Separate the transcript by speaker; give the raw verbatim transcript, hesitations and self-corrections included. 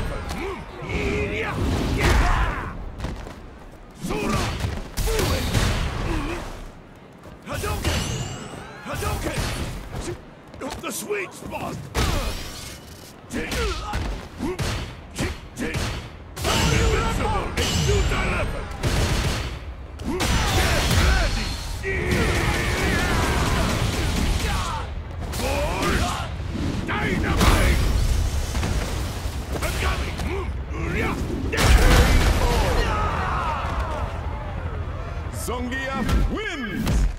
Speaker 1: eleven. Yeah. Sora. Move it. Hadouken. Hadouken. The sweet spot. Take. Kick. Take. Invincible. Excuse eleven. Get ready. Force. Dynamite. I'm coming! Zangief wins!